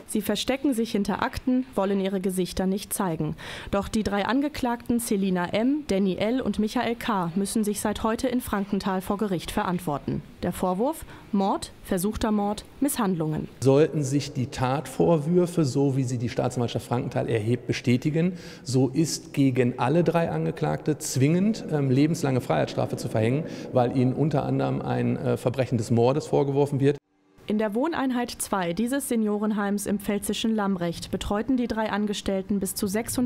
Sie verstecken sich hinter Akten, wollen ihre Gesichter nicht zeigen. Doch die 3 Angeklagten Selina M., Danny L. und Michael K. müssen sich seit heute in Frankenthal vor Gericht verantworten. Der Vorwurf: Mord, versuchter Mord, Misshandlungen. Sollten sich die Tatvorwürfe, so wie sie die Staatsanwaltschaft Frankenthal erhebt, bestätigen, so ist gegen alle 3 Angeklagte zwingend lebenslange Freiheitsstrafe zu verhängen, weil ihnen unter anderem ein Verbrechen des Mordes vorgeworfen wird. In der Wohneinheit 2 dieses Seniorenheims im pfälzischen Lambrecht betreuten die 3 Angestellten bis zu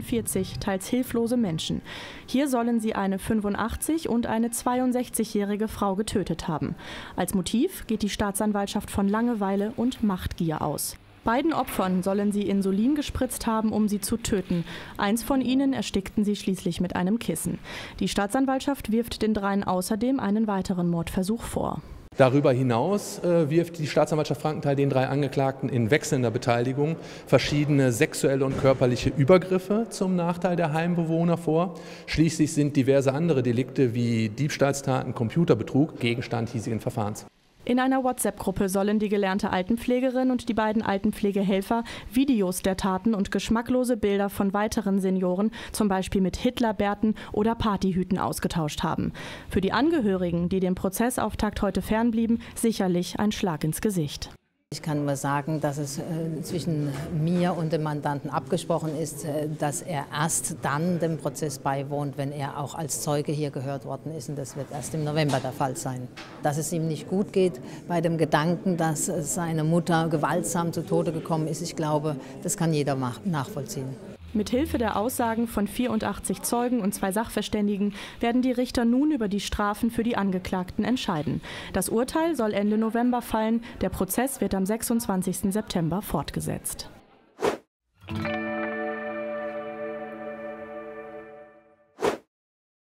46 teils hilflose Menschen. Hier sollen sie eine 85- und eine 62-jährige Frau getötet haben. Als Motiv geht die Staatsanwaltschaft von Langeweile und Machtgier aus. Beiden Opfern sollen sie Insulin gespritzt haben, um sie zu töten. Eins von ihnen erstickten sie schließlich mit einem Kissen. Die Staatsanwaltschaft wirft den 3 außerdem einen weiteren Mordversuch vor. Darüber hinaus wirft die Staatsanwaltschaft Frankenthal den 3 Angeklagten in wechselnder Beteiligung verschiedene sexuelle und körperliche Übergriffe zum Nachteil der Heimbewohner vor. Schließlich sind diverse andere Delikte wie Diebstahlstaten, Computerbetrug Gegenstand hiesigen Verfahrens. In einer WhatsApp-Gruppe sollen die gelernte Altenpflegerin und die beiden Altenpflegehelfer Videos der Taten und geschmacklose Bilder von weiteren Senioren, zum Beispiel mit Hitlerbärten oder Partyhüten, ausgetauscht haben. Für die Angehörigen, die dem Prozessauftakt heute fernblieben, sicherlich ein Schlag ins Gesicht. Ich kann nur sagen, dass es zwischen mir und dem Mandanten abgesprochen ist, dass er erst dann dem Prozess beiwohnt, wenn er auch als Zeuge hier gehört worden ist. Und das wird erst im November der Fall sein. Dass es ihm nicht gut geht bei dem Gedanken, dass seine Mutter gewaltsam zu Tode gekommen ist, ich glaube, das kann jeder nachvollziehen. Mithilfe der Aussagen von 84 Zeugen und 2 Sachverständigen werden die Richter nun über die Strafen für die Angeklagten entscheiden. Das Urteil soll Ende November fallen, der Prozess wird am 26. September fortgesetzt.